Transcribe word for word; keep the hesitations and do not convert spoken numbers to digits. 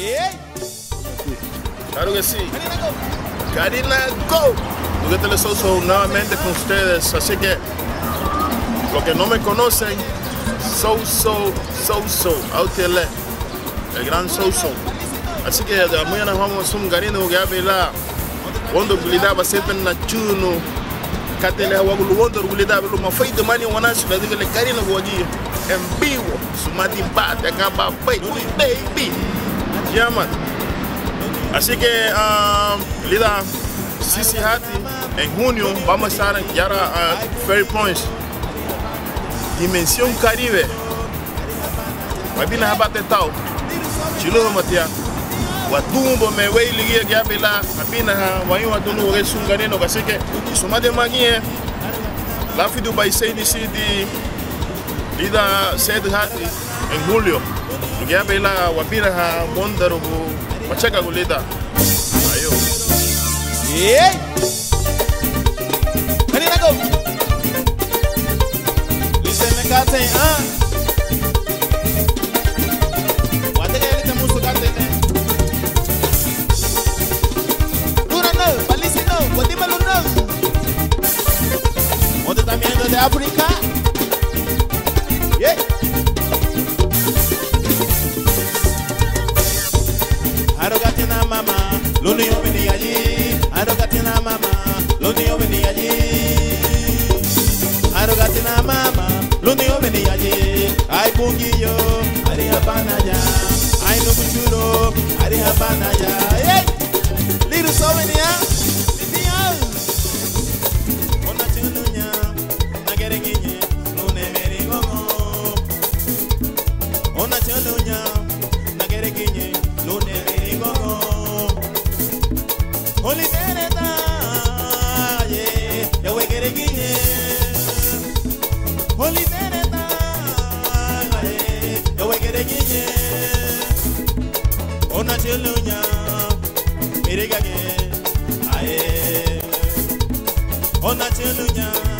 Claro que sí. Karina Go. Juguete Soso nuevamente con ustedes. Así que los que no me conocen, Soso, Soso, Autele, el gran Soso. Así que de mañana vamos a un garino que habla la onda habilidad va a ser en la chuno. Catele hawa gulu onda habilidad lo más feo de mani wana se diga le garino allí en vivo. Su mati bate acá va baby. Yeah, man. Así que um, Lida Sisi Hati en junio vamos a estar en Yara uh, Ferry Points. Dimensión Caribe. Wabina habate tau. Chilo matia. Watumbo me wey ligia que apela. Abina ha wayu watunu resu garino así que sumade magie. La fidu by Sadie City. Lida Sisi Hati en julio. Que apela wabina ha bondarugo. Wacheca gulita. Ayo. Yeah. Karina Go. Listen me kate ah. Wate que lite musu kate ne. Dura no, palisi no, Guatemala no. Onde también de África. Yeah. Arogatina mama, lo niño venía allí. Arogatina mama, lo niño venía allí. Arogatina mama, lo niño venía allí. Ay punguillo, haría panaya. Ay no muchuro, haría panaya. Hey, little souvenir, little. Ona chununya, na gereguiñe, lune merigongo. Ona chununya, na gereguiñe, lune merigongo. Holy Beneta, yeah, ya we get again. Holy Beneta, yeah, ya we get again. Ona chelunya, mirigage, aye. Ona chelunya.